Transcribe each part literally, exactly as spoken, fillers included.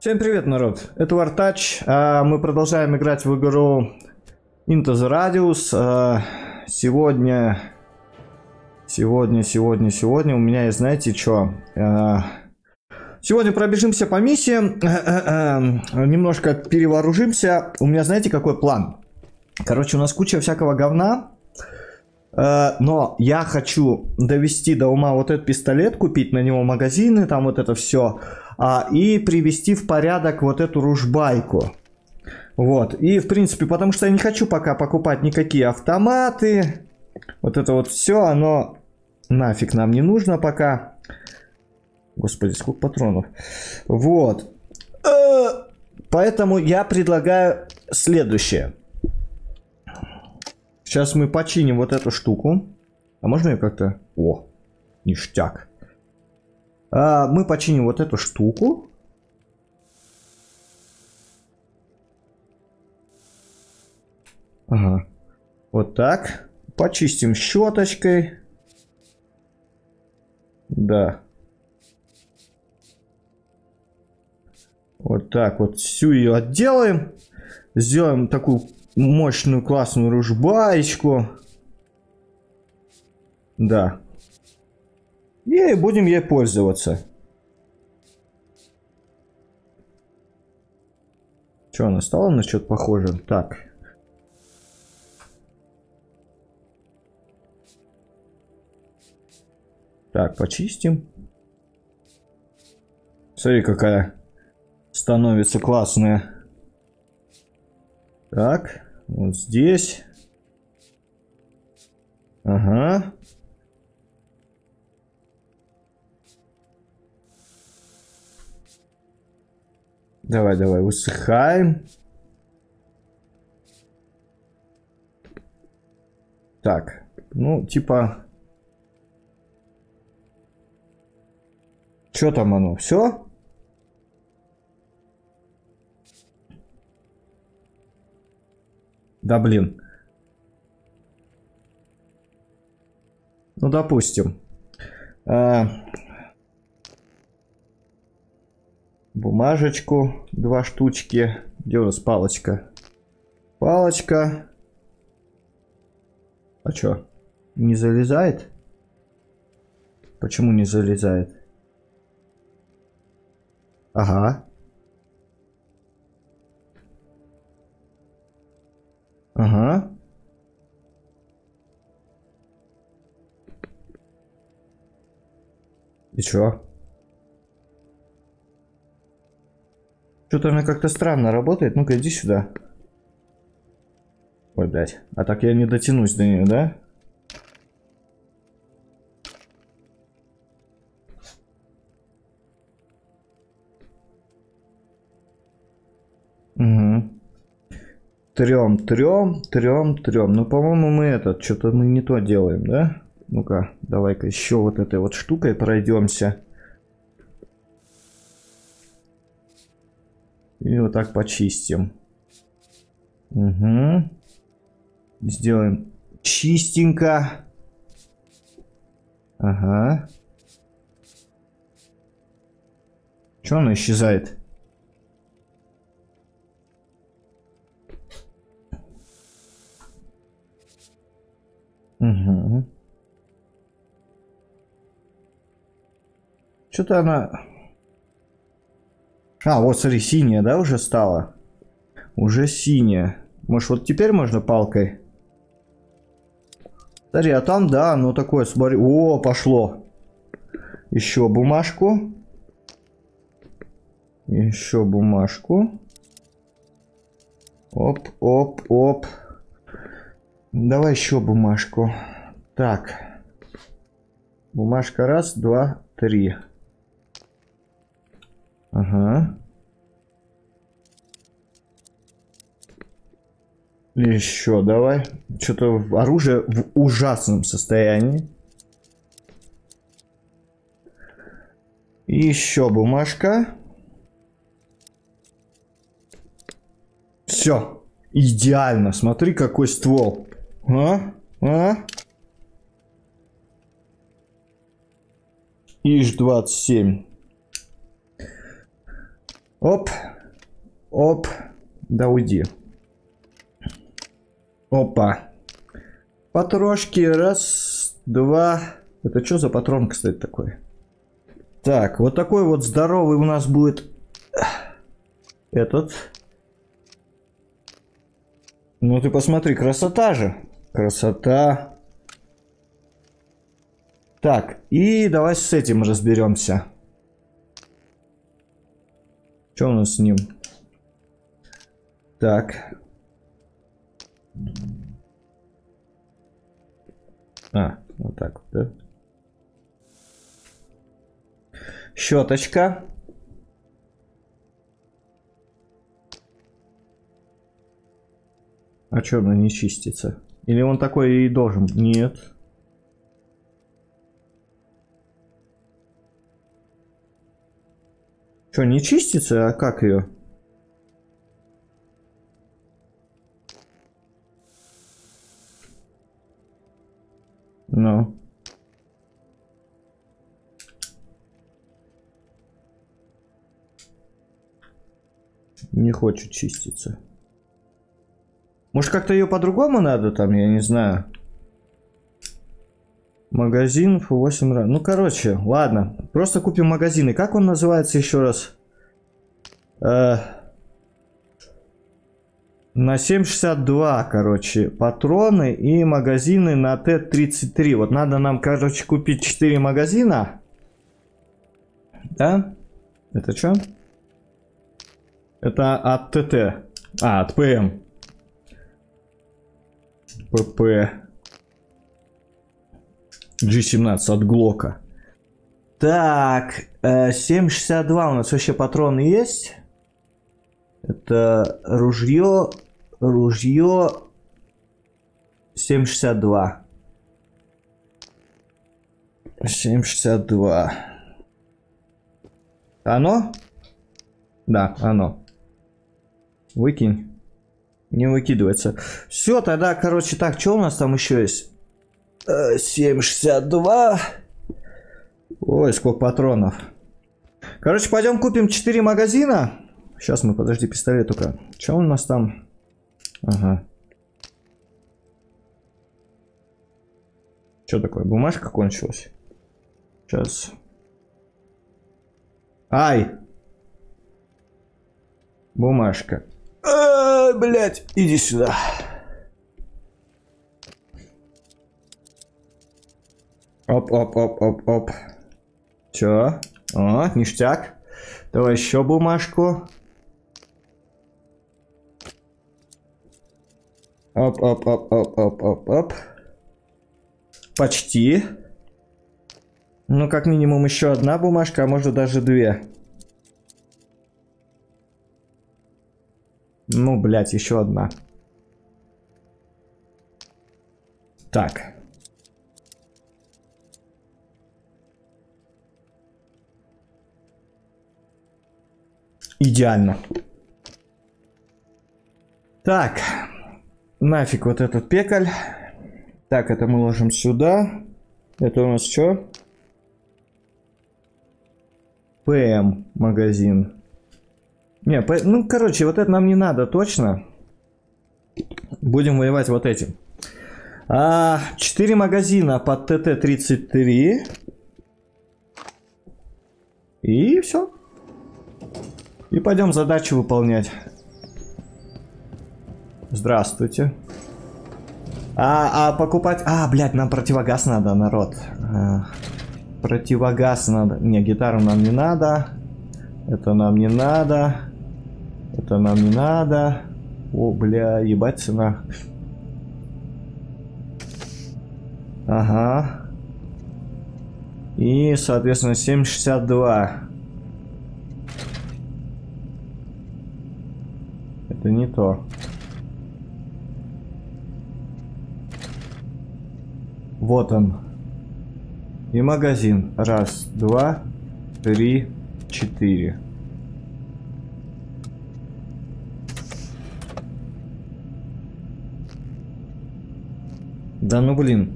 Всем привет, народ! Это Вартач. Мы продолжаем играть в игру Into the Radius. Сегодня, сегодня, сегодня, сегодня у меня есть, знаете, что? Сегодня пробежимся по миссиям, немножко перевооружимся. У меня, знаете, какой план? Короче, у нас куча всякого говна. Но я хочу довести до ума вот этот пистолет, купить на него магазины, там вот это все. А, и привести в порядок вот эту ружбайку. Вот. И, в принципе, потому что я не хочу пока покупать никакие автоматы. Вот это вот все, оно нафиг нам не нужно пока. Господи, сколько патронов. Вот. Поэтому я предлагаю следующее. Сейчас мы починим вот эту штуку. А можно ее как-то... О, ништяк. А, мы починим вот эту штуку. Ага. Вот так. Почистим щеточкой. Да. Вот так вот всю ее отделаем. Сделаем такую мощную классную ружбаечку. Да. И будем ей пользоваться. Что, она стала на что-то похоже? Так. Так, почистим. Смотри, какая становится классная. Так, вот здесь. Ага. Давай, давай, высыхаем. Так, ну, типа... Что там оно? Все? Да блин. Ну, допустим. А... Бумажечку, два штучки. Где у нас палочка? Палочка. А чё? Не залезает? Почему не залезает? Ага. Ага. И чё? Что-то она как-то странно работает. Ну-ка, иди сюда. Ой, блядь. А так я не дотянусь до нее, да? Угу. Трем, трем, трем, трем. Ну, по-моему, мы этот, что-то мы не то делаем, да? Ну-ка, давай-ка еще вот этой вот штукой пройдемся. И вот так почистим. Угу. Сделаем чистенько. Ага. Чё она исчезает? Угу. Что-то она... А, вот смотри, синяя, да, уже стала? Уже синяя. Может, вот теперь можно палкой? Смотри, а там, да, ну такое, смотри. О, пошло. Еще бумажку. Еще бумажку. Оп, оп, оп. Давай еще бумажку. Так. Бумажка раз, два, три. Ага. Еще давай. Что-то оружие в ужасном состоянии. И еще бумажка. Все. Идеально. Смотри, какой ствол. А? А? Иж двадцать семь. Оп. Оп. Да уйди. Опа. Потрошки. Раз, два. Это что за патрон, кстати, такой? Так, вот такой вот здоровый у нас будет этот. Ну ты посмотри, красота же. Красота. Так, и давай с этим разберемся. Что у нас с ним? Так. А, вот так вот, да? Щеточка. А что она не чистится? Или он такой и должен? Нет. Что, не чистится? А как ее? Ну. Не хочет чиститься. Может, как-то ее по-другому надо там, я не знаю. Магазин восемь раз. Ну, короче, ладно. Просто купим магазины. Как он называется еще раз? Э, на семь шестьдесят два, короче, патроны и магазины на Т тридцать три. Вот надо нам, короче, купить четыре магазина. Да? Это что? Это от ТТ. А, от ПМ. ПП. джи семнадцать от Глока. Так, э, семь шестьдесят два у нас вообще патроны есть. Это ружье, ружье семь шестьдесят два. семь шестьдесят два. Оно? Да, оно. Выкинь. Не выкидывается. Все, тогда, короче, так, что у нас там еще есть? семь шестьдесят два. Ой, сколько патронов. Короче, пойдем купим четыре магазина. Сейчас мы, подожди, пистолет только. Что у нас там? Ага. Что такое? Бумажка кончилась? Сейчас. Ай! Бумажка. А, блять, иди сюда. Оп-оп-оп-оп-оп. Чё? О, ништяк. Давай еще бумажку. Оп-оп-оп-оп-оп-оп-оп. Почти. Ну, как минимум еще одна бумажка, а может даже две. Ну, блядь, еще одна. Так. Идеально. Так. Нафиг вот этот пекаль. Так, это мы ложим сюда. Это у нас что? ПМ магазин. Не, по, ну, короче, вот это нам не надо точно. Будем воевать вот этим. А, четыре магазина под Т тридцать три. И все. И пойдем задачу выполнять. Здравствуйте. А, а покупать... А, блядь, нам противогаз надо, народ. А, противогаз надо. Не, гитару нам не надо. Это нам не надо. Это нам не надо. О, бля, ебать цена. Ага. И, соответственно, семь шестьдесят два. Это не то. Вот он. И магазин. Раз, два, три, четыре. Да ну блин.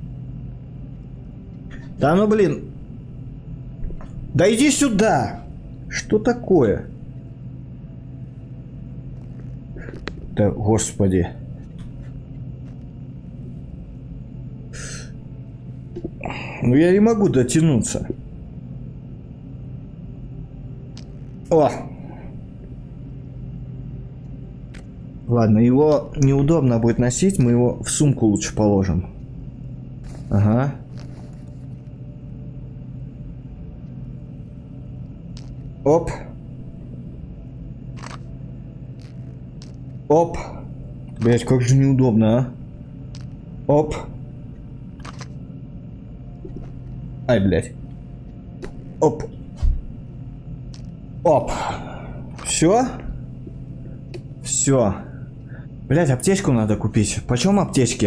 Да ну блин. Да иди сюда. Что такое? Да, господи. Ну я не могу дотянуться. О! Ладно, его неудобно будет носить, мы его в сумку лучше положим. Ага. Оп. Оп. Блять, как же неудобно, а. Оп. Ай, блять. Оп. Оп. Все? Все. Блять, аптечку надо купить. Почем аптечки?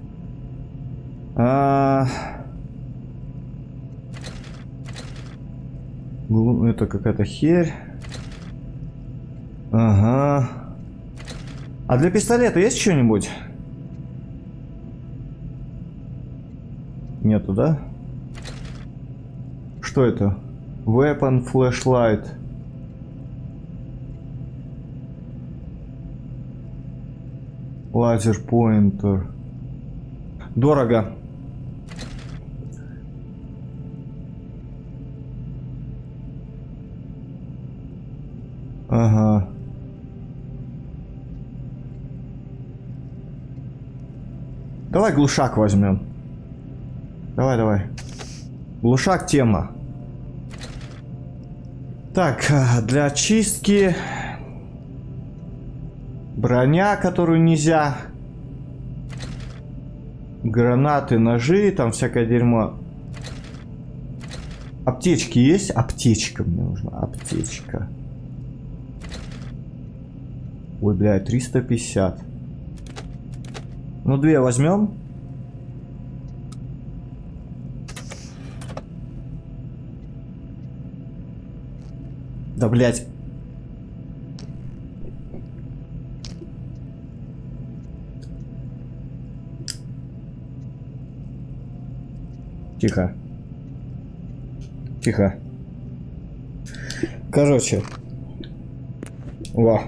А... Это какая-то херь. Ага. А для пистолета есть что-нибудь? Нету, да? Что это? Weapon flashlight. Лазер поинтер. Дорого. Ага. Давай глушак возьмем. Давай, давай. Глушак тема. Так, для очистки броня, которую нельзя. Гранаты, ножи, там всякое дерьмо. Аптечки есть? Аптечка мне нужна. Аптечка. Ой, блядь, триста пятьдесят. Ну, две возьмем. Да, блядь. Тихо. Тихо. Короче. Во.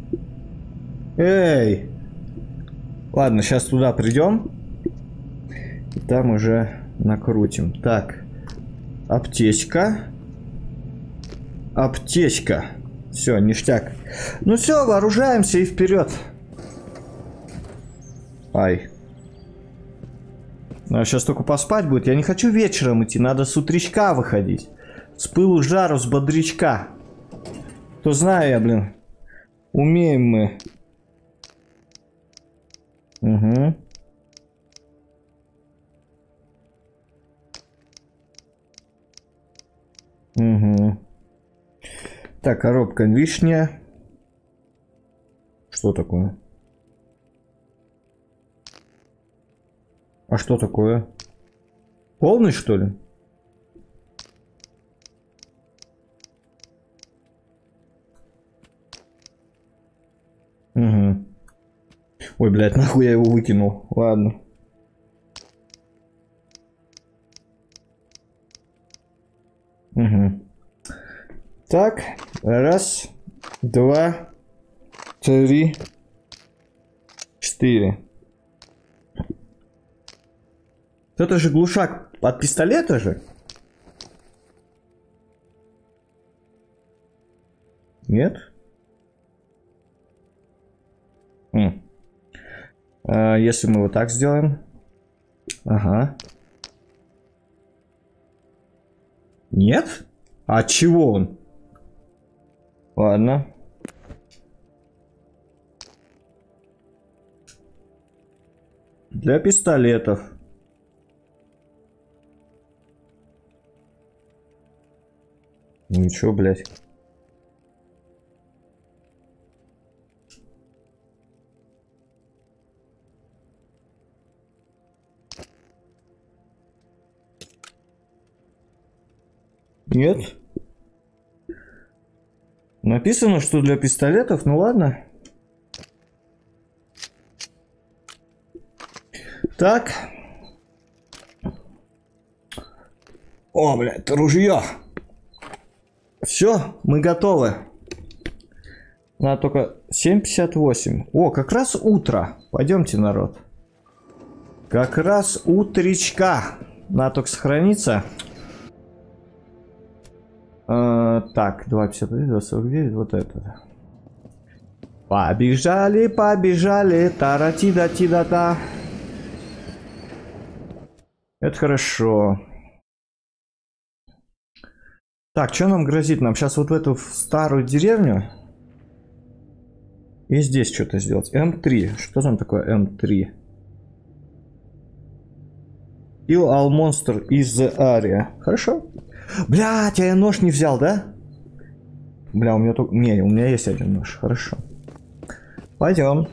Эй! Ладно, сейчас туда придем. И там уже накрутим. Так. Аптечка. Аптечка. Все, ништяк. Ну все, вооружаемся и вперед. Ай. А сейчас только поспать будет. Я не хочу вечером идти. Надо с утречка выходить. С пылу жару, с бодрячка. То знаю я, блин. Умеем мы. Угу. Угу. Так, коробка вишня. Что такое? А что такое? Полный, что ли? Угу. Ой, блядь, нахуй я его выкинул. Ладно. Угу. Так, раз, два, три, четыре. Это же глушак от пистолета же? Нет? М. А если мы вот так сделаем? Ага. Нет? А от чего он? Ладно. Для пистолетов. Ничего, блядь. Нет. Написано, что для пистолетов, ну ладно. Так. О, блядь, ружье. Все, мы готовы. Надо только семь пятьдесят восемь. О, как раз утро. Пойдемте, народ. Как раз утречка. Надо только сохраниться. А, так, два пятьдесят один, два сорок девять, вот это. Побежали, побежали. Таратида-тида-да. Это хорошо. Так, что нам грозит? Нам сейчас вот в эту старую деревню и здесь что-то сделать. эм три. Что там такое эм три? Kill all monster is the area. Хорошо. Блядь, я нож не взял, да? Бля, у меня только... Не, у меня есть один нож. Хорошо. Пойдем.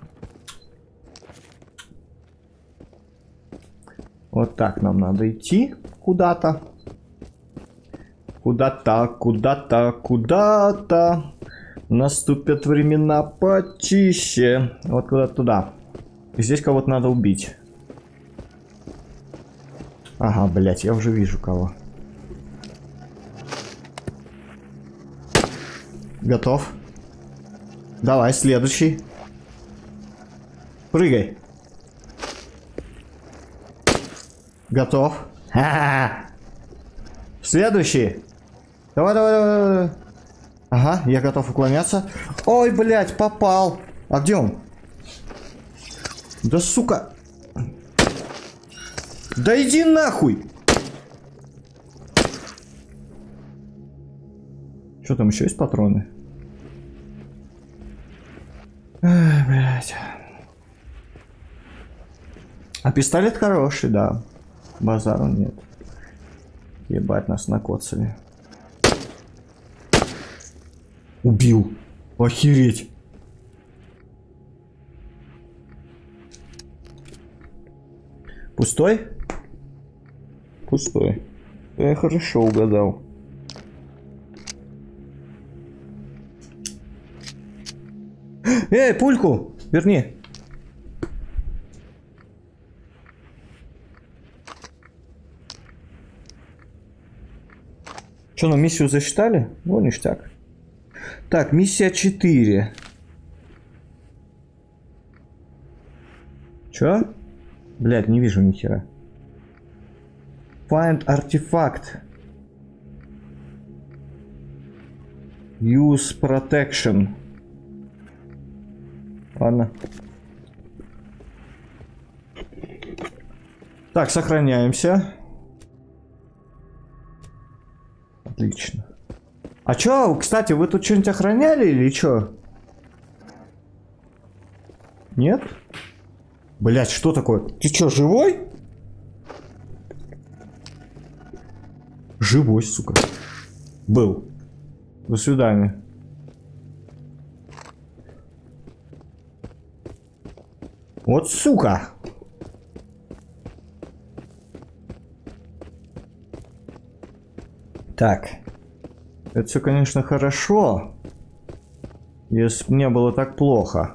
Вот так нам надо идти куда-то. Куда-то, куда-то, куда-то. Наступят времена почище. Вот куда-то туда. И здесь кого-то надо убить. Ага, блять, я уже вижу кого. Готов. Давай, следующий. Прыгай. Готов. Ха-ха-ха. Следующий. Давай, давай, давай, давай. Ага, я готов уклоняться. Ой, блядь, попал. А где он? Да сука. Да иди нахуй. Что там еще есть патроны? Эх, блядь. А пистолет хороший, да. Базару нет. Ебать, нас накоцали. Убил. Охереть. Пустой? Пустой. Я хорошо угадал. Эй, пульку! Верни. Что, нам миссию засчитали? Ну, ништяк. Так, миссия четыре. Чё? Блядь, не вижу ни хера. Find артефакт. Use protection. Ладно. Так, сохраняемся. Отлично. А чё, кстати, вы тут что-нибудь охраняли или чё? Нет? Блять, что такое? Ты чё, живой? Живой, сука. Был. До свидания. Вот сука. Так. Это все, конечно, хорошо. Если бы не было так плохо.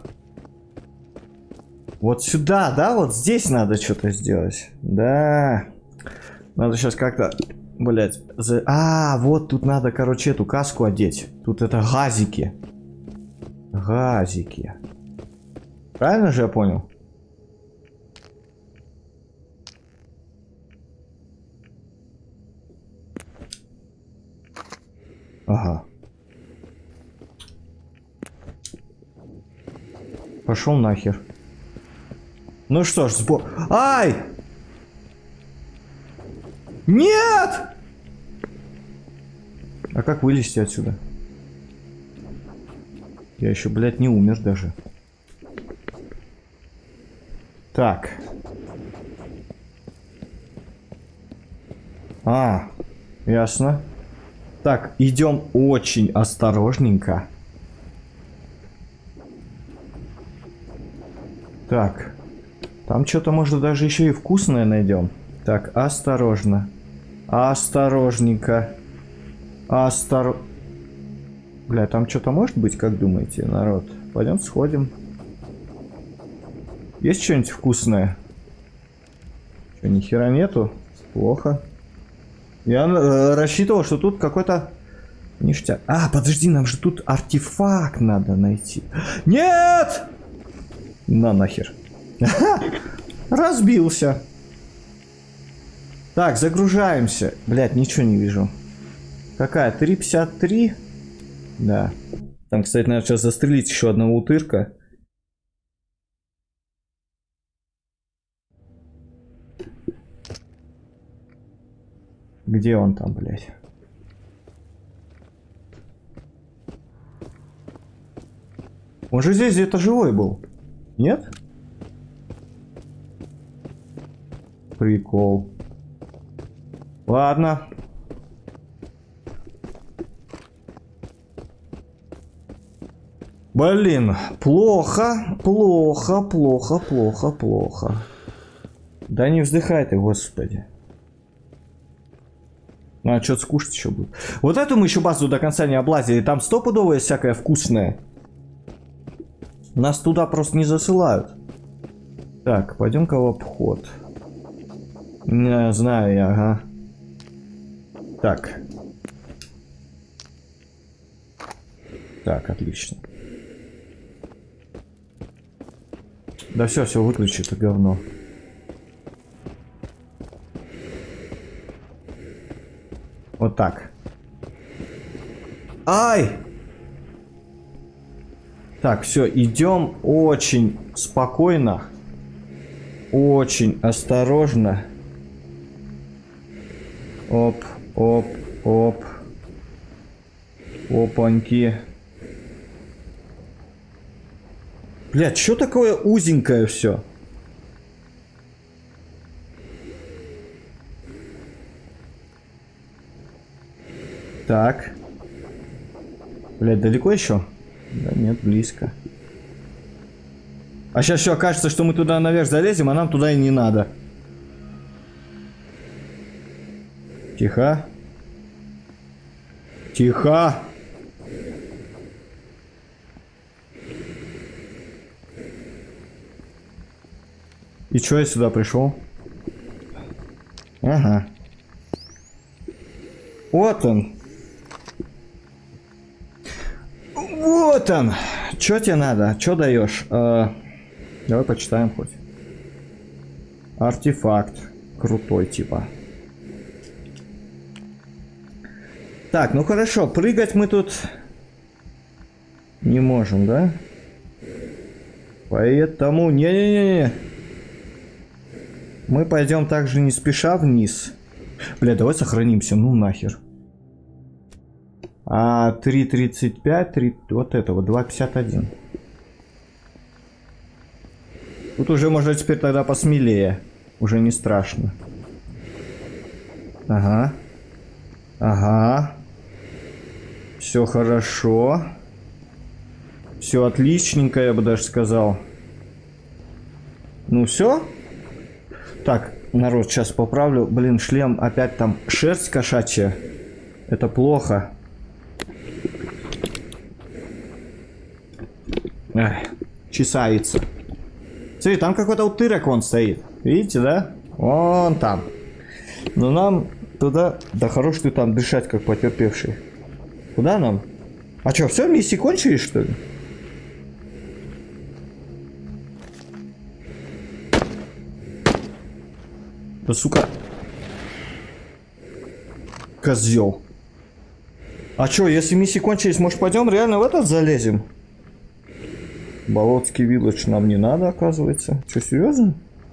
Вот сюда, да? Вот здесь надо что-то сделать. Да. Надо сейчас как-то... Блять. За... А, вот тут надо, короче, эту каску одеть. Тут это газики. Газики. Правильно же я понял? Ага. Пошел нахер. Ну что ж, сбор... Ай! Нет! А как вылезти отсюда? Я еще, блядь, не умер даже. Так. А, ясно. Так, идем очень осторожненько. Так. Там что-то, может, даже еще и вкусное найдем. Так, осторожно. Осторожненько. Остор... Бля, там что-то может быть, как думаете, народ? Пойдем сходим. Есть что-нибудь вкусное? Что, ни хера нету? Плохо. Я э, рассчитывал, что тут какой-то Ништяк. А, подожди, нам же тут артефакт надо найти. Нет! На нахер. Разбился. Так, загружаемся. Блять, ничего не вижу. Какая? три пятьдесят три? Да. Там, кстати, надо сейчас застрелить еще одного утырка. Где он там, блядь? Он же здесь где-то живой был. Нет? Прикол. Ладно. Блин, плохо, плохо, плохо, плохо, плохо. Да не вздыхай ты, господи. Ну, а что-то скушать еще будет. Вот эту мы еще базу до конца не облазили. Там стопудовое всякое вкусное. Нас туда просто не засылают. Так, пойдем-ка в обход. Не знаю я, ага. Так. Так, отлично. Да все, все, выключи это говно. Вот так. Ай! Так, все, идем очень спокойно. Очень осторожно. Оп, оп, оп. Опаньки. Блядь, что такое узенькое все? Так. Блядь, далеко еще? Да нет, близко. А сейчас все окажется, что мы туда наверх залезем, а нам туда и не надо. Тихо. Тихо. И чё я сюда пришел? Ага. Вот он. Вот он. Чё тебе надо? Чё даешь? Э, давай почитаем хоть. Артефакт. Крутой типа. Так, ну хорошо. Прыгать мы тут не можем, да? Поэтому... Не-не-не-не. Мы пойдем также не спеша вниз. Бля, давай сохранимся, ну нахер. А три тридцать пять, три, вот этого, два пятьдесят один. Тут уже можно теперь тогда посмелее. Уже не страшно. Ага. Ага. Все хорошо. Все отличненько, я бы даже сказал. Ну все? Так, народ, сейчас поправлю. Блин, шлем опять там шерсть кошачья. Это плохо. Эх, чесается. Смотри, там какой-то утырок вон стоит. Видите, да? Вон там. Но нам туда... Да хорош ты там дышать, как потерпевший. Куда нам? А что, все, миссии кончились, что ли? Да сука. Козел. А чё, если миссии кончились, может пойдем реально в этот залезем? Болотский вилледж нам не надо, оказывается. Чё, серьезно?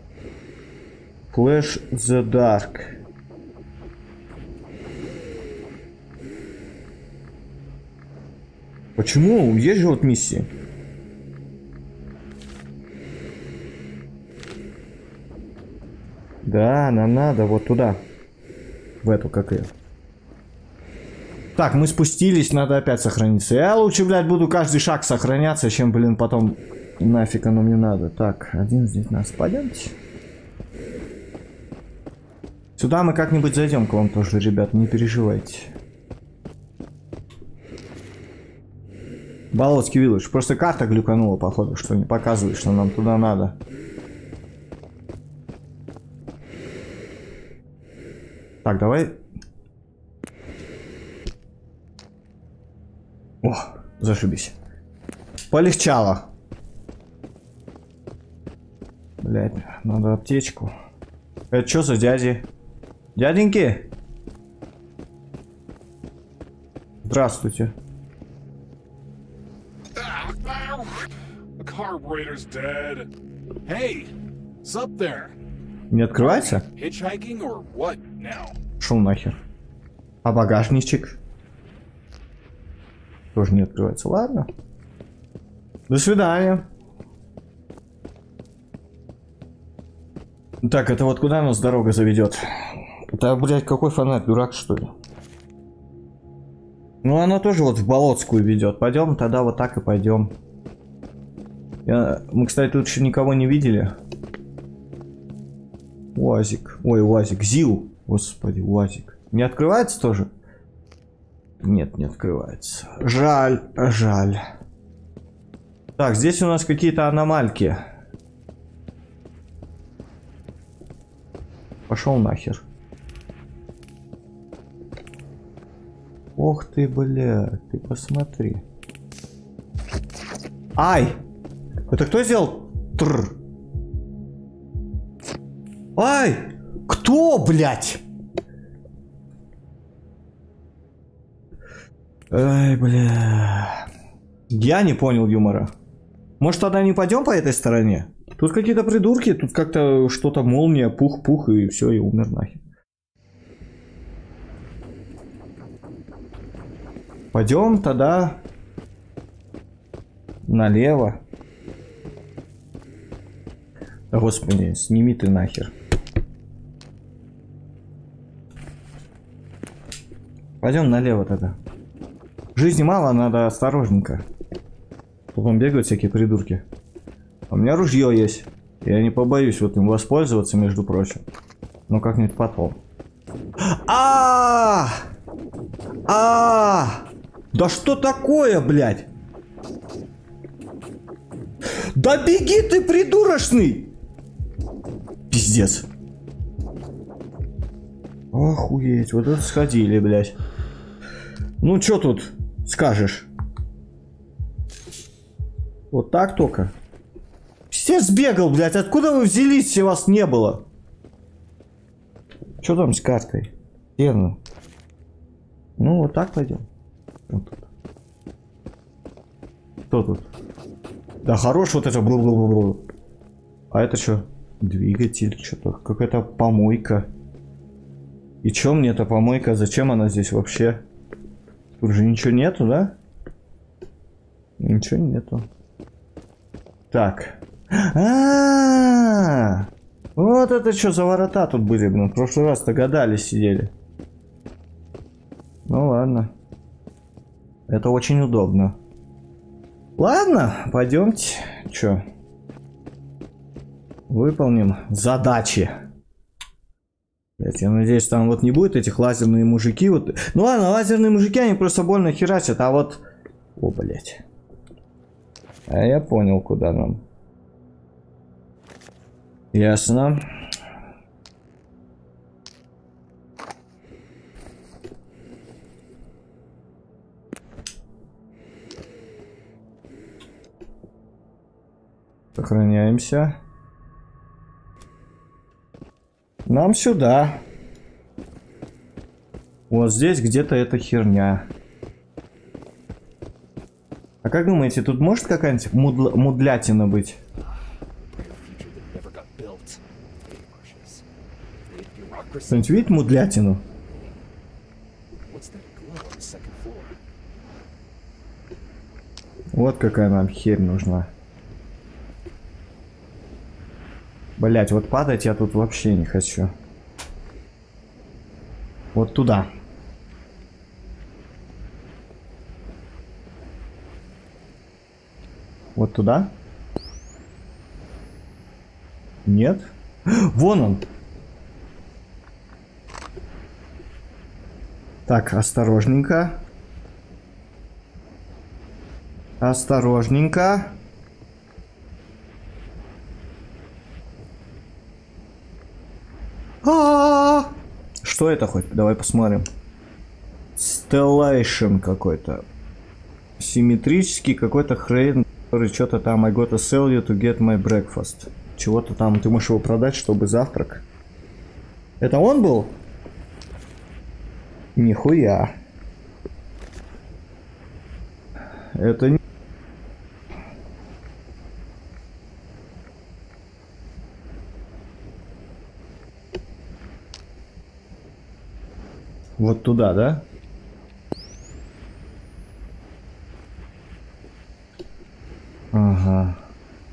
Flash the Dark. Почему? Есть же вот миссии. Да, нам надо вот туда. В эту, как ее. Так, мы спустились, надо опять сохраниться. Я лучше, блядь, буду каждый шаг сохраняться, чем, блин, потом нафиг оно мне надо. Так, один здесь нас. Пойдемте. Сюда мы как-нибудь зайдем к вам тоже, ребят, не переживайте. Болотский вилледж. Просто карта глюканула, походу, что не показывает, что нам туда надо. Так, давай. Зашибись. Полегчало. Блять, надо аптечку. Это что за дяди? Дяденьки? Здравствуйте. Не открывается? Шел нахер. А багажничек? Тоже не открывается. Ладно. До свидания. Так, это вот куда нас дорога заведет? Да, блядь, какой фонарь, дурак, что ли? Ну, она тоже вот в Болотскую ведет. Пойдем тогда вот так и пойдем. Я... Мы, кстати, тут еще никого не видели. УАЗик. Ой, УАЗик. ЗИЛ. Господи, УАЗик. Не открывается тоже? Нет, не открывается. Жаль, жаль. Так, здесь у нас какие-то аномальки. Пошел нахер. Ох ты, бля, ты посмотри. Ай! Это кто сделал? Тррр. Ай! Кто, блядь? Ай, бля. Я не понял юмора. Может, тогда не пойдем по этой стороне? Тут какие-то придурки, тут как-то что-то молния, пух-пух, и все, и умер нахер. Пойдем тогда налево. Да, господи, сними ты нахер. Пойдем налево тогда. Жизни мало, надо осторожненько. Потом бегают всякие придурки. У меня ружье есть. Я не побоюсь вот им воспользоваться, между прочим. Но как-нибудь потом. А! А! Да что такое, блядь? Да беги ты, придурочный! Пиздец. Охуеть, вот это сходили, блядь. Ну чё тут скажешь? Вот так только. Все сбегал, блядь. Откуда вы взялись, если вас не было? Что там с картой? Верно. Ну, вот так пойдем. Вот тут. Кто тут? Да хорош вот это. Бл-бл-бл-бл. А это что? Двигатель. Что-то. Какая-то помойка. И чё мне эта помойка? Зачем она здесь вообще? Тут же ничего нету, да? Ничего нету. Так. А-а-а! Вот это что за ворота тут были, блин. В прошлый раз догадались, сидели. Ну ладно. Это очень удобно. Ладно, пойдемте. Чё? Выполним задачи. Блять, я надеюсь, там вот не будет этих лазерные мужики. Вот. Ну ладно, лазерные мужики, они просто больно херачат, а вот... О, блять. А я понял, куда нам. Ясно. Сохраняемся. Нам сюда. Вот здесь где-то эта херня. А как думаете, тут может какая-нибудь мудла мудлятина быть? Кто-нибудь видит мудлятину? Вот какая нам херь нужна. Блять, вот падать я тут вообще не хочу. Вот туда. Вот туда? Нет? Вон он. Так, осторожненько. Осторожненько. А-а-а! Что это хоть? Давай посмотрим. Стеллейшн какой-то. симметрический какой-то хрен, который что-то там I gotta sell you to get my breakfast. Чего-то там, ты можешь его продать, чтобы завтрак. Это он был? Нихуя. Это не... Вот туда, да? Ага.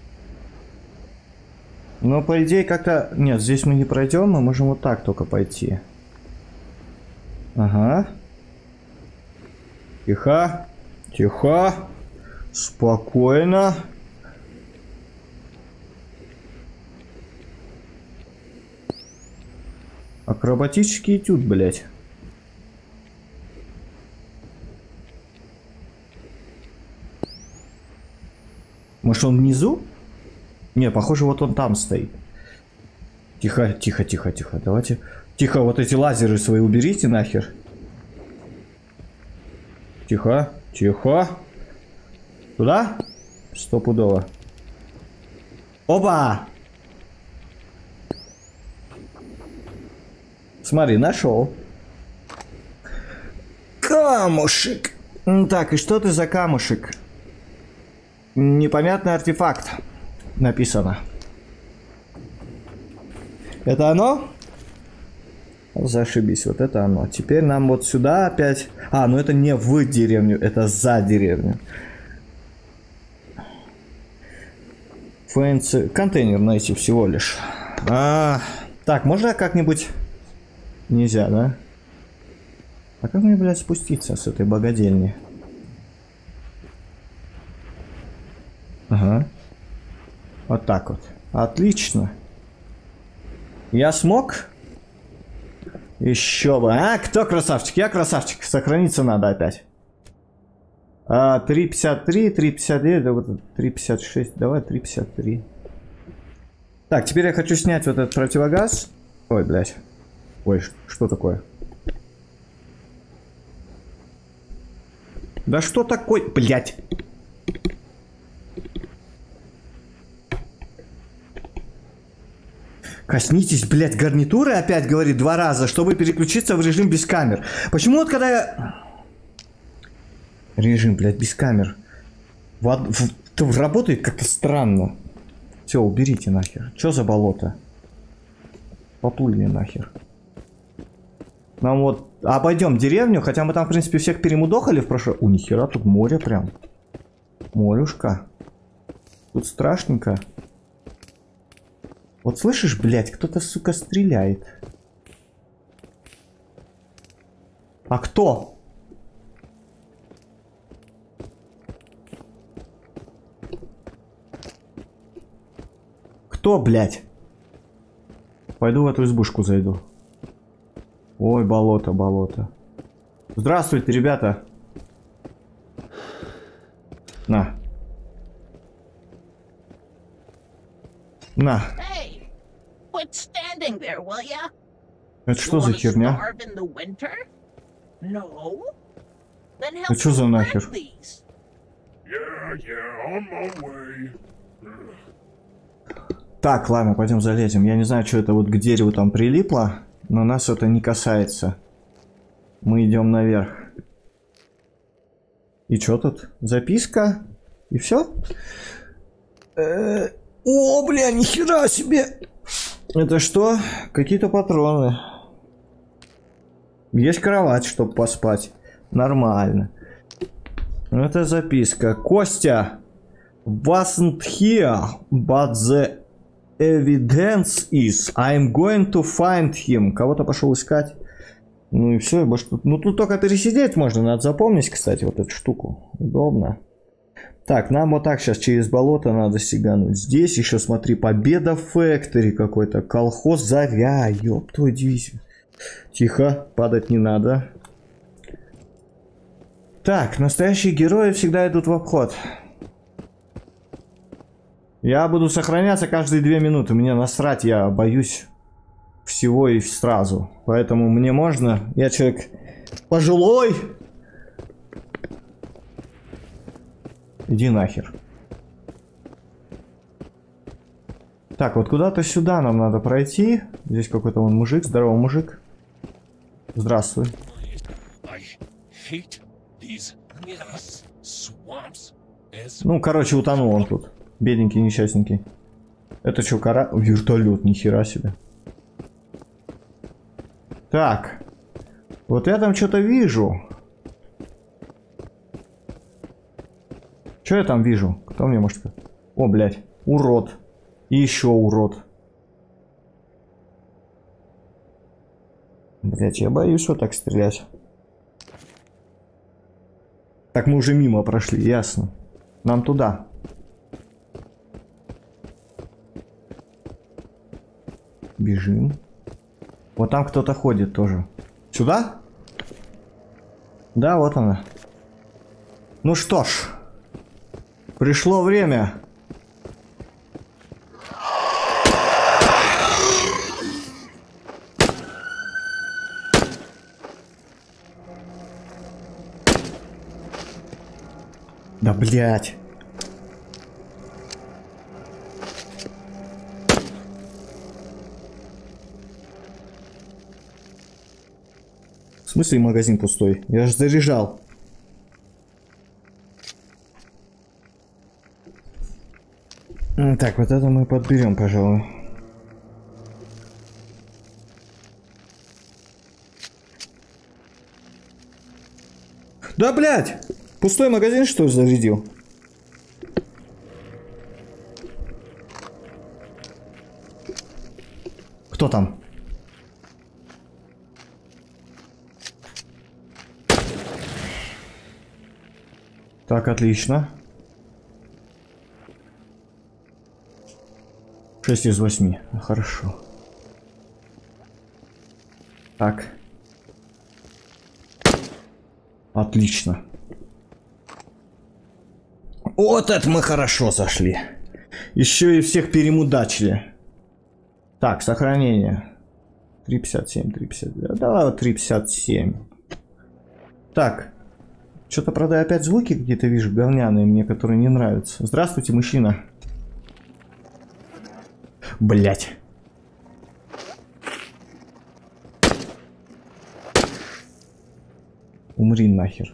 Ну, по идее, как-то... Нет, здесь мы не пройдем, мы можем вот так только пойти. Ага. Тихо. Тихо. Спокойно. Акробатический этюд, блядь. Может, он внизу? Не, похоже, вот он там стоит. Тихо, тихо, тихо, тихо. Давайте. Тихо, вот эти лазеры свои уберите нахер. Тихо, тихо. Туда? Стопудово. Опа! Смотри, нашел. Камушек. Так, и что ты за камушек? Непонятный артефакт. Написано. Это оно? Зашибись, вот это оно. Теперь нам вот сюда опять... А, ну это не в деревню, это за деревню. Фэнси... Контейнер найти всего лишь. А, так, можно как-нибудь... Нельзя, да? А как мне, блядь, спуститься с этой богадельни? Ага. Вот так вот. Отлично. Я смог? Еще бы. А, кто красавчик? Я красавчик. Сохраниться надо опять. А, три пятьдесят три, три пятьдесят девять, да вот три пятьдесят шесть. Давай три пятьдесят три. Так, теперь я хочу снять вот этот противогаз. Ой, блядь. Ой, что такое? Да что такое? Блядь. Коснитесь, блядь, гарнитуры, опять говорит два раза, чтобы переключиться в режим без камер. Почему вот когда я... Режим, блядь, без камер. В... В... Работает как-то странно. Все, уберите нахер. Че за болото? Поплыли нахер. Нам вот... Обойдем деревню, хотя мы там, в принципе, всех перемудохали в прошлое... У, нихера, тут море прям. Морюшка. Тут страшненько. Вот слышишь, блядь, кто-то, сука, стреляет. А кто? Кто, блядь? Пойду в эту избушку зайду. Ой, болото, болото. Здравствуйте, ребята. На. На. Это что за херня? Это что за нахер? Так, ладно, пойдем залезем. Я не знаю, что это вот к дереву там прилипло, но нас это не касается. Мы идем наверх. И что тут? Записка? И все? О, бля, нихера себе! Это что? Какие-то патроны. Есть кровать, чтобы поспать. Нормально. Это записка. Костя. Wasn't here, but the evidence is. I'm going to find him. Кого-то пошел искать. Ну и все. Ну тут только пересидеть можно. Надо запомнить, кстати, вот эту штуку. Удобно. Так, нам вот так сейчас через болото надо сигануть. Здесь еще, смотри, Победа Фэктори какой-то. Колхоз Заря. Ёб твою дивизию. Тихо, падать не надо. Так, настоящие герои всегда идут в обход. Я буду сохраняться каждые две минуты. Мне насрать, я боюсь всего и сразу. Поэтому мне можно. Я человек пожилой. Иди нахер. Так, вот куда-то сюда нам надо пройти. Здесь какой-то вон мужик, здоровый мужик. Здравствуй. Ну, короче, утонул он тут. Бедненький, несчастненький. Это что, кора... Вертолет, нихера себе. Так. Вот я там что-то вижу. Что я там вижу? Кто мне может сказать? О, блядь. Урод. И еще урод. Блядь, я боюсь вот так стрелять. Так, мы уже мимо прошли, ясно. Нам туда. Бежим. Вот там кто-то ходит тоже. Сюда? Да, вот она. Ну что ж. Пришло время. Да, блядь. В смысле магазин пустой? Я же заряжал. Так, вот это мы подберем, пожалуй. Да, блядь! Пустой магазин, что ли, зарядил? Кто там? Так, отлично. шесть из восьми. Хорошо. Так. Отлично. Вот это мы хорошо зашли. Еще и всех перемудачили. Так, сохранение. три пятьдесят семь, три пятьдесят девять. Давай вот три пятьдесят семь. Так. Что-то, правда, я опять звуки какие-то вижу говняные мне, которые не нравятся. Здравствуйте, мужчина. Блять. Умри нахер.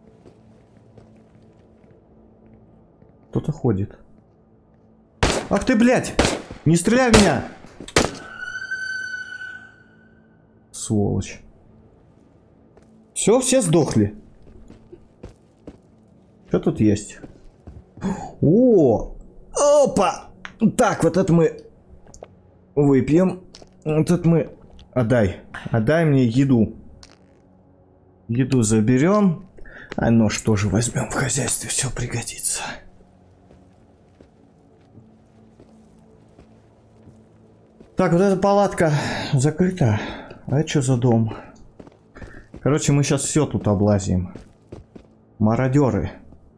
Кто-то ходит. Ах ты, блядь! Не стреляй в меня! Сволочь. Все, все сдохли. Что тут есть? О! Опа! Так, вот это мы выпьем. Вот это мы... Отдай. Отдай мне еду. Еду заберем. А нож тоже возьмем в хозяйстве. Все пригодится. Так, вот эта палатка закрыта. А это что за дом? Короче, мы сейчас все тут облазим. Мародеры.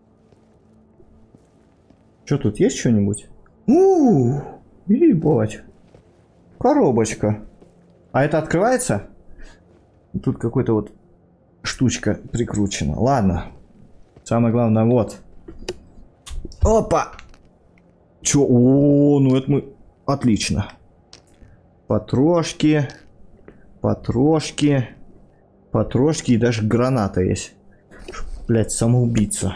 Что тут есть что-нибудь? У-у-у! Ебать. Коробочка. А это открывается? Тут какой-то вот штучка прикручена. Ладно. Самое главное, вот. Опа! Чё? О, ну это мы... Отлично. Потрошки. Потрошки. Потрошки и даже граната есть. Блять, самоубийца.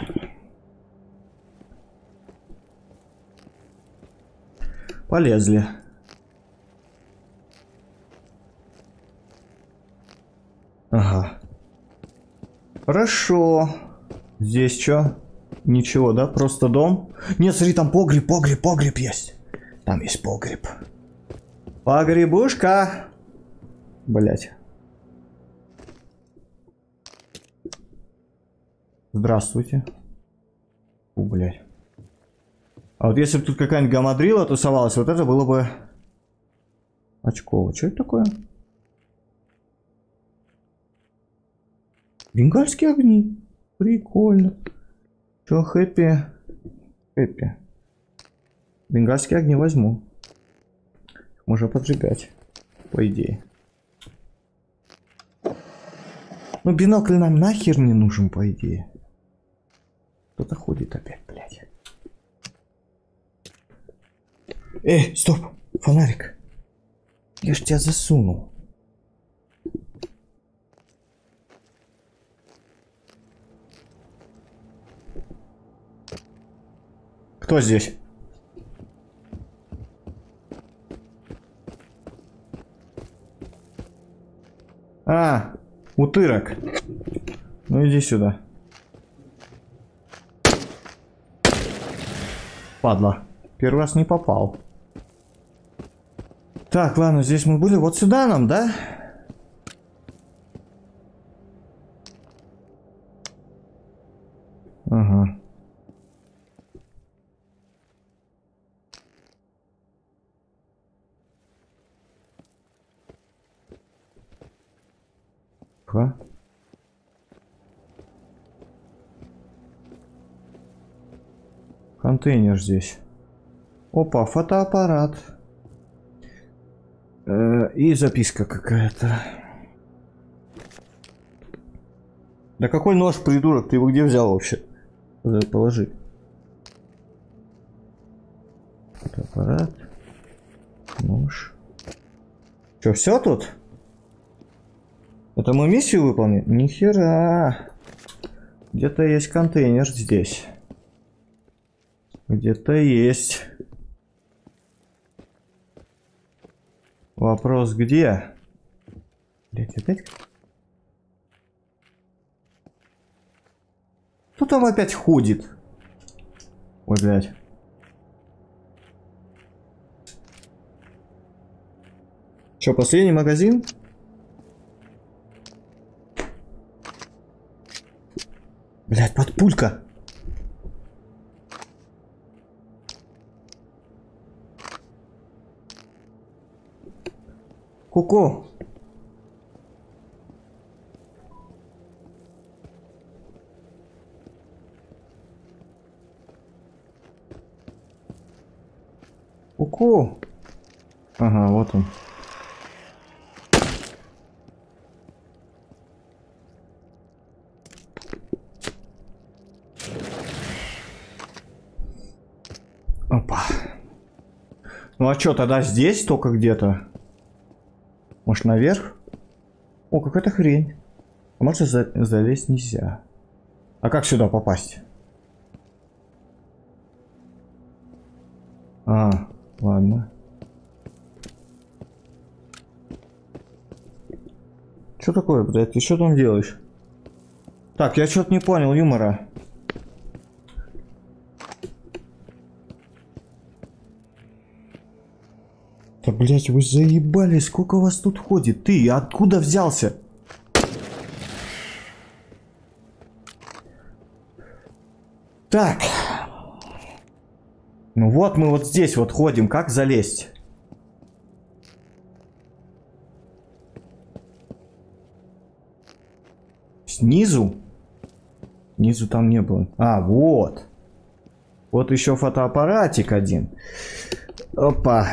Полезли. Ага. Хорошо. Здесь что? Ничего, да? Просто дом? Нет, смотри, там погреб, погреб, погреб есть. Там есть погреб. Погребушка. Блять. Здравствуйте. Фу, блять. А вот если бы тут какая-нибудь гамадрила тусовалась, вот это было бы очково. Что это такое? Бенгальские огни. Прикольно. Что, хэппи? Хэппи. Бенгальские огни возьму. Можно поджигать. По идее. Ну, бинокль нам нахер не нужен, по идее. Кто-то ходит опять, блядь. Эй, стоп! Фонарик! Я ж тебя засунул. Кто здесь? А, утырок. Ну иди сюда. Падла. Первый раз не попал. Так, ладно, здесь мы были. Вот сюда нам, да? Ага. Ха. Контейнер здесь. Опа, фотоаппарат. Э, и записка какая-то. Да какой нож, придурок? Ты его где взял вообще? Положи. Фотоаппарат. Нож. Че, все тут? Это мы миссию выполним? Нихера. Где-то есть контейнер здесь. Где-то есть. Вопрос где? Блять, опять? Кто там опять ходит? Ой, блядь. Че, последний магазин? Блядь, подпулька. Ку-ку. Ку-ку. Ага, вот он. Опа. Ну а что, тогда здесь только где-то? Может, наверх? О, какая-то хрень. А может, за залезть нельзя. А как сюда попасть? А, ладно. Что такое, блядь? Ты что там делаешь? Так, я что-то не понял юмора. Да, блядь, вы заебали, сколько вас тут ходит? Ты откуда взялся? Так. Ну вот мы вот здесь вот ходим, как залезть? Снизу? Снизу там не было. А, вот. Вот еще фотоаппаратик один. Опа.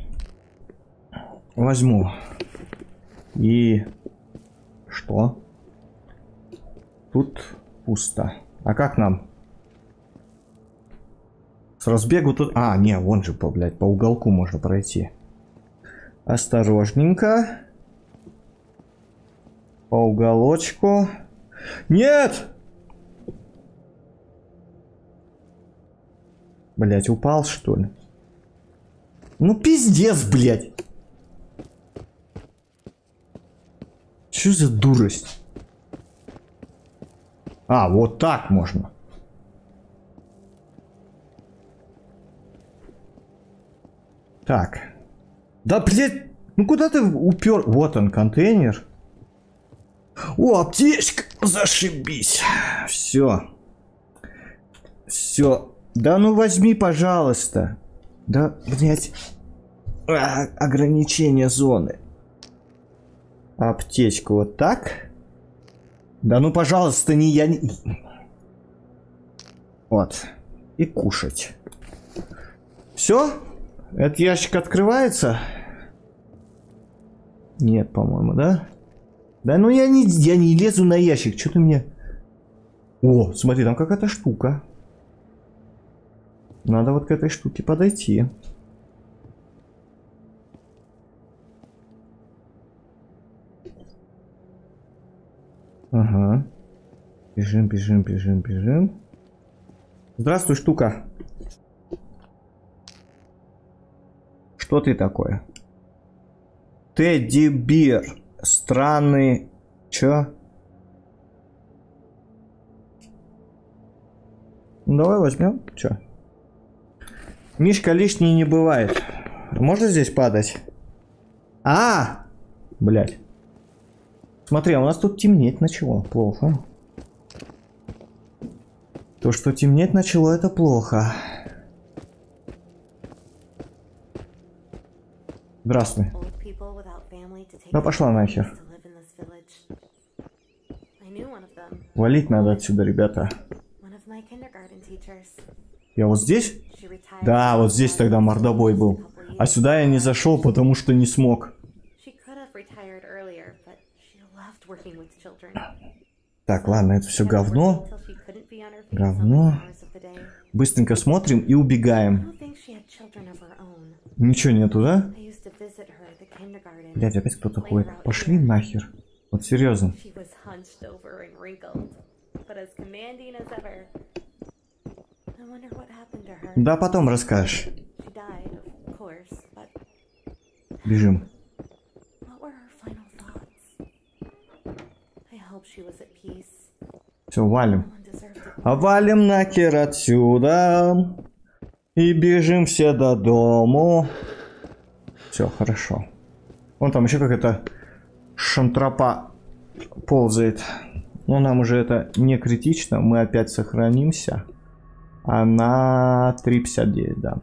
Возьму. И... Что? Тут пусто. А как нам? С разбегу тут... А, не, вон же, по, блядь, по уголку можно пройти. Осторожненько. По уголочку. Нет! Блядь, упал, что ли? Ну, пиздец, блядь. Что за дурость? А, вот так можно. Так. Да, блядь, ну куда ты упер? Вот он, контейнер. О, аптечка, зашибись. Все. Все. Да ну возьми, пожалуйста. Да, блядь. А, ограничение зоны. Аптечку вот так. Да ну, пожалуйста, не я не... Вот. И кушать. Все? Этот ящик открывается? Нет, по-моему, да? Да ну я не, я не лезу на ящик. Что ты мне... О, смотри, там какая-то штука. Надо вот к этой штуке подойти. Ага. Бежим, бежим, бежим, бежим. Здравствуй, штука. Что ты такое? Тедди Бир. Странный... Чё? Ну, давай возьмем. Чё? Мишка лишний не бывает. Можно здесь падать? А! Блять. Смотри, а у нас тут темнеть начало. Плохо. То, что темнеть начало, это плохо. Здравствуй. Да пошла нахер. Валить надо отсюда, ребята. Я вот здесь? Да, вот здесь тогда мордобой был. А сюда я не зашел, потому что не смог. Так, ладно, это все говно. Говно. Быстренько смотрим и убегаем. Ничего нету, да? Блядь, опять кто-то ходит. Пошли нахер. Вот серьезно. Да, потом расскажешь. Бежим. Все, валим. А валим нахер отсюда. И бежим все до дому. Все, хорошо. Вон там еще какая-то шантропа ползает. Но нам уже это не критично. Мы опять сохранимся. А на три пятьдесят девять, да.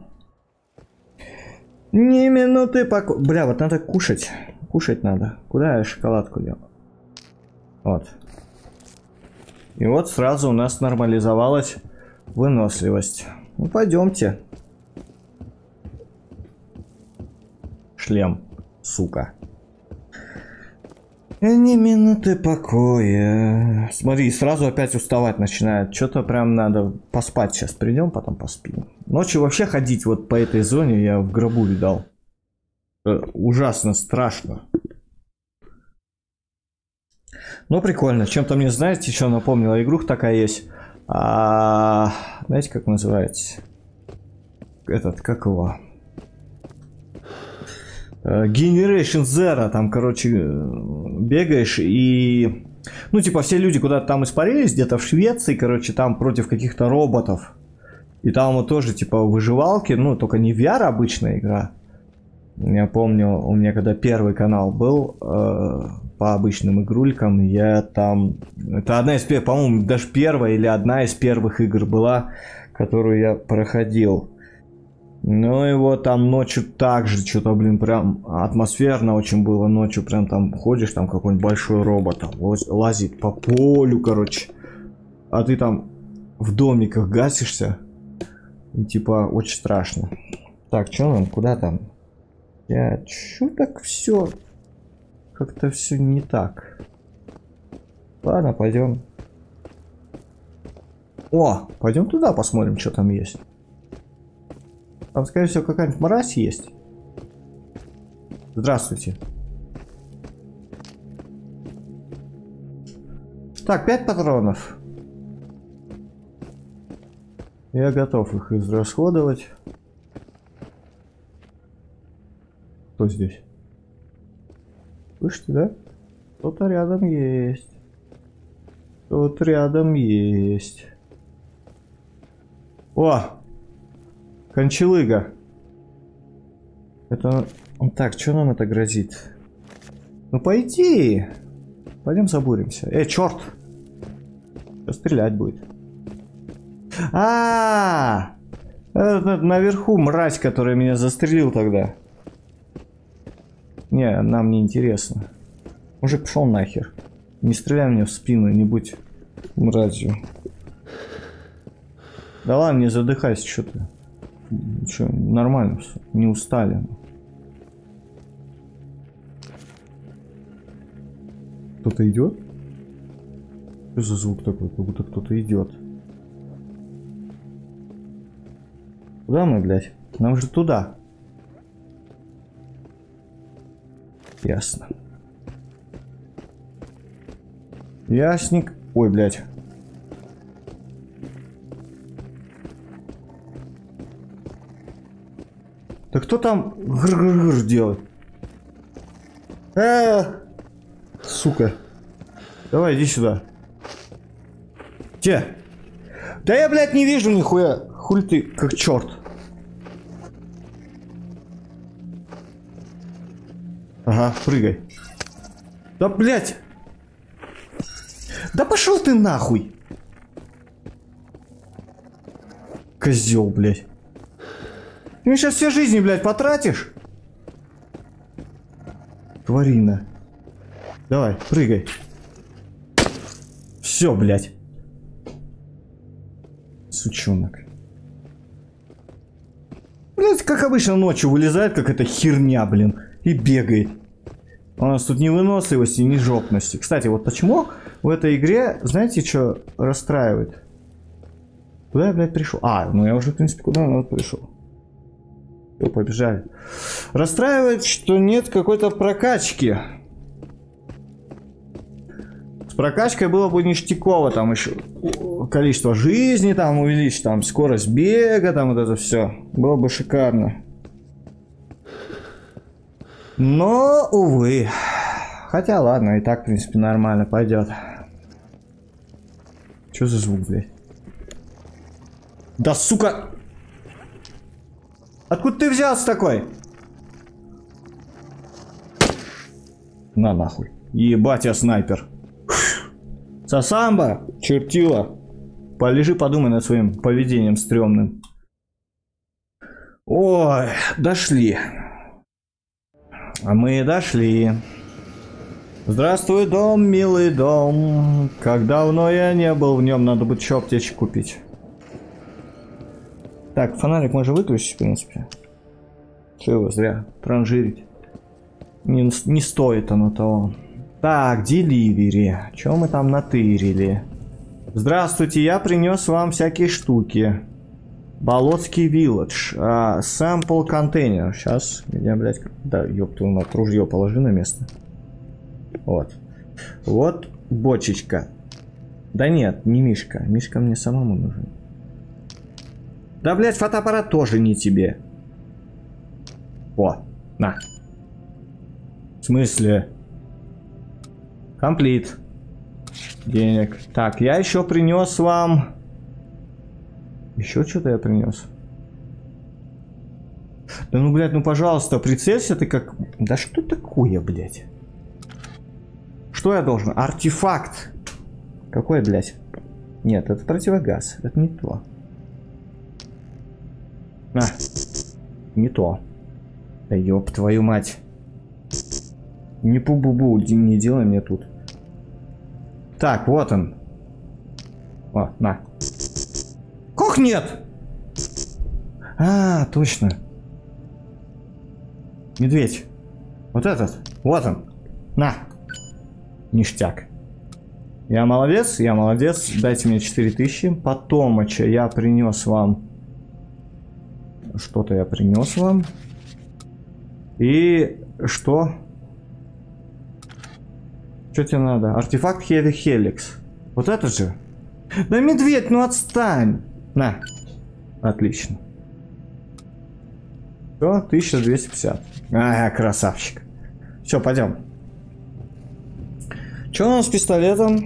Ни минуты пока... Бля, вот надо кушать. Кушать надо. Куда я шоколадку делал? Вот. И вот сразу у нас нормализовалась выносливость. Ну, пойдемте. Шлем, сука. Ни минуты покоя. Смотри, сразу опять уставать начинает. Что-то прям надо поспать сейчас. Придем, потом поспим. Ночью вообще ходить вот по этой зоне я в гробу видал. Ужасно страшно. Ну, прикольно. Чем-то мне, знаете, что напомнила? Игруха такая есть. А, знаете, как называется? Этот, как его? Generation Zero. Там, короче, бегаешь и... Ну, типа, все люди куда-то там испарились, где-то в Швеции, короче, там против каких-то роботов. И там вот тоже, типа, выживалки. Ну, только не ви ар обычная игра. Я помню, у меня когда первый канал был э, по обычным игрулькам, я там... Это одна из первых, по-моему, даже первая или одна из первых игр была, которую я проходил. Ну и вот там ночью также что-то, блин, прям атмосферно очень было. Ночью прям там ходишь, там какой-нибудь большой робот там лазит по полю, короче. А ты там в домиках гасишься. И типа очень страшно. Так, что нам, куда там? Я чё так все? Как-то все не так. Ладно, пойдем. О, пойдем туда посмотрим, что там есть. Там, скорее всего, какая-нибудь мразь есть. Здравствуйте. Так, пять патронов. Я готов их израсходовать. Кто здесь? Слышите, да? Кто-то рядом есть. Кто-то рядом есть. О! Кончалыга. Это... Так, что нам это грозит? Ну, пойди. Пойдем забуримся. Эй, черт! Сейчас стрелять будет. А, -а, -а! Это наверху мразь, которая меня застрелил тогда. Не, нам не интересно. Мужик, пошел нахер. Не стреляй мне в спину, не будь мразью. Да ладно, не задыхайся, что ты. Че, нормально все, не устали. Кто-то идет? Что за звук такой, как будто кто-то идет? Куда мы, блядь? Нам же туда. Ясно. Ясник. Ой, блядь. Да кто там гр-гр-гр делает? Э, сука. Давай, иди сюда. Те. Да я, блядь, не вижу нихуя. Хуй ты, как черт. Ага, прыгай. Да, блядь. Да пошел ты нахуй. Козел, блядь. Ты мне сейчас все жизни, блядь, потратишь? Тварина. Давай, прыгай. Все, блядь. Сучонок. Блядь, как обычно ночью вылезает, как эта херня, блин, и бегает. У нас тут ни выносливости, ни жопности. Кстати, вот почему в этой игре, знаете, что расстраивает? Куда я, блядь, пришел? А, ну я уже, в принципе, куда я пришел. Все, побежали. Расстраивает, что нет какой-то прокачки. С прокачкой было бы ништяково, там еще количество жизни там увеличить, там скорость бега, там вот это все. Было бы шикарно. Но, увы. Хотя, ладно, и так, в принципе, нормально пойдет. Что за звук, блядь? Да, сука! Откуда ты взялся такой? На нахуй. Ебать, я снайпер. Сасамба, чертила. Полежи, подумай над своим поведением стрёмным. Ой, дошли. А мы дошли. Здравствуй, дом, милый дом. Как давно я не был в нем, надо бы еще аптечек купить. Так, фонарик можно выключить, в принципе. Что его зря транжирить. Не, не стоит оно того. Так, деливери. Что мы там натырили? Здравствуйте, я принес вам всякие штуки. Болотский вилледж. Сэмпл контейнер. Сейчас, меня, блядь, да, ёб твою мать, ружье положи на место. Вот. Вот бочечка. Да нет, не Мишка. Мишка мне самому нужен. Да, блядь, фотоаппарат тоже не тебе. О, на. В смысле? Комплит. Денег. Так, я еще принес вам... Еще что-то я принес. Да ну, блядь, ну, пожалуйста, прицелься ты как... Да что такое, блядь? Что я должен? Артефакт. Какой, блядь? Нет, это противогаз. Это не то. А, не то. Да ёб твою мать. Не пу-бу-бу, не делай мне тут. Так, вот он. О, на. Кох нет! А, точно. Медведь. Вот этот. Вот он. На. Ништяк. Я молодец, я молодец. Дайте мне четыре тысячи. Потомоча я принес вам. Что-то я принес вам. И что? Что тебе надо? Артефакт Heavy Helix. Вот это же? Да, медведь, ну отстань. На. Отлично. Все, тысяча двести пятьдесят. А, красавчик. Все, пойдем. Что у нас с пистолетом?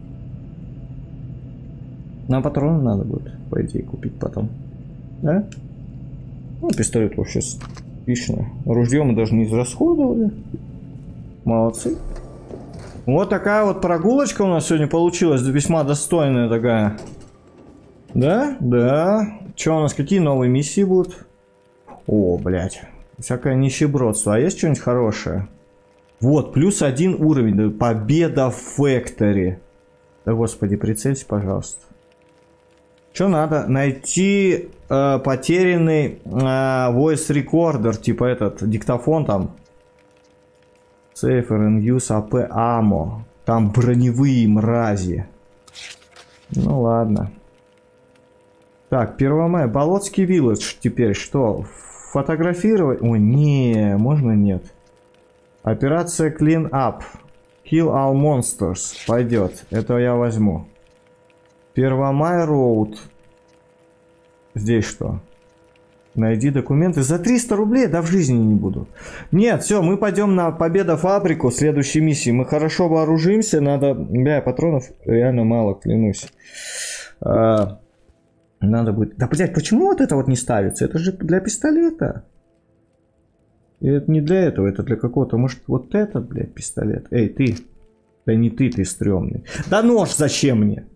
Нам патроны надо будет, по идее, купить потом. Да? Ну, пистолет вообще отлично. Ружье мы даже не израсходовали. Молодцы. Вот такая вот прогулочка у нас сегодня получилась. Весьма достойная такая. Да? Да. Что у нас? Какие новые миссии будут? О, блядь. Всякое нищебродство. А есть что-нибудь хорошее? Вот, плюс один уровень. Победа в Фэктори. Да, господи, прицелься, пожалуйста. Что надо? Найти э, потерянный э, voice recorder, типа этот, диктофон там. Safer and use эй пи ammo. Там броневые мрази. Ну ладно. Так, Первомай. Болотский вилледж теперь что? Фотографировать? О, не, можно нет. Операция Clean Up. Kill all monsters. Пойдет. Это я возьму. Первомай Роуд. Здесь что? Найди документы. За триста рублей? Да в жизни не буду. Нет, все, мы пойдем на Победа фабрику следующей миссии. Мы хорошо вооружимся. Надо... Бля, патронов реально мало, клянусь. А... Надо будет... Да, блядь, почему вот это вот не ставится? Это же для пистолета. И это не для этого, это для какого-то... Может, вот этот, блядь, пистолет? Эй, ты. Да не ты, ты стрёмный. Да нож зачем мне?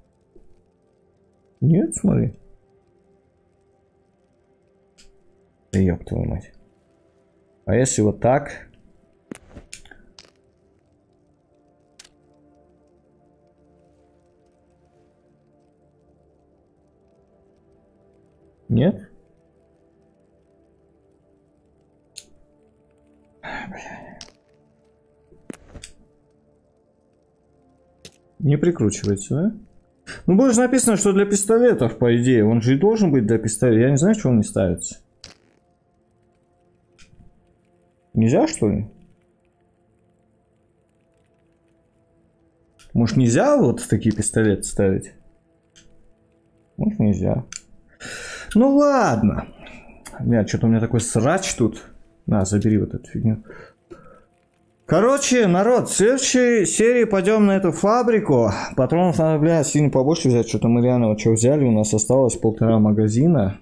Нет, смотри. Да ёб твою мать. А если вот так? Нет? Не прикручивается, да? Ну, больше написано, что для пистолетов, по идее. Он же и должен быть для пистолета. Я не знаю, что он не ставится. Нельзя, что ли? Может, нельзя вот такие пистолеты ставить? Может, нельзя. Ну, ладно. Бля, что-то у меня такой срач тут. На, забери вот эту фигню. Короче, народ, в следующей серии пойдем на эту фабрику. Патронов надо, бля, сильно побольше взять. Что-то мы реально вот что взяли. У нас осталось полтора магазина.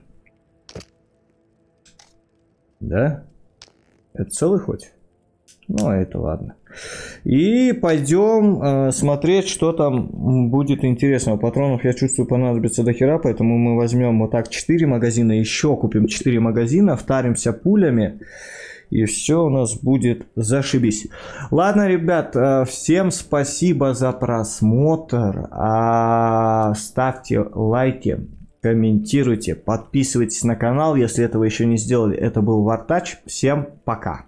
Да? Это целый хоть? Ну, это ладно. И пойдем э, смотреть, что там будет интересного. Патронов, я чувствую, понадобится до хера, поэтому мы возьмем вот так четыре магазина, еще купим четыре магазина, втаримся пулями, и все у нас будет зашибись. Ладно, ребят, э, всем спасибо за просмотр. А, ставьте лайки, комментируйте, подписывайтесь на канал, если этого еще не сделали. Это был Вартач. Всем пока.